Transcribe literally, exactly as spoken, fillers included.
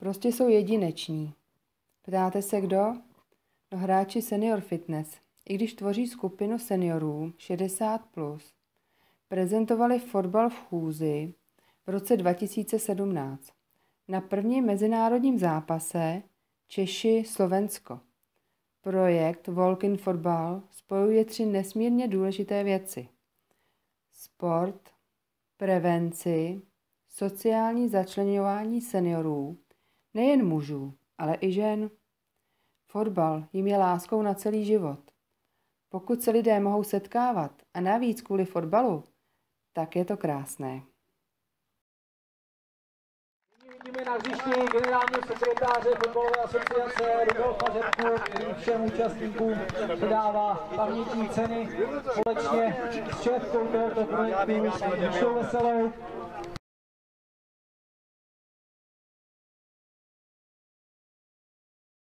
Prostě jsou jedineční. Ptáte se kdo? No hráči Senior Fitness, i když tvoří skupinu seniorů šedesát plus, prezentovali fotbal v Chůzi v roce dva tisíce sedmnáct. Na prvním mezinárodním zápase Češi-Slovensko. Projekt Walk in Fotbal spojuje tři nesmírně důležité věci. Sport, prevenci, sociální začleňování seniorů, nejen mužů, ale i žen. Fotbal jim je láskou na celý život. Pokud se lidé mohou setkávat a navíc kvůli fotbalu, tak je to krásné. Vidíme na hřišti generálního sekretáře fotbalové asociace Rudolfa Řepku, který všem účastníkům předává pamětní ceny společně s šéfkou tohoto projektu Míšou Veselou.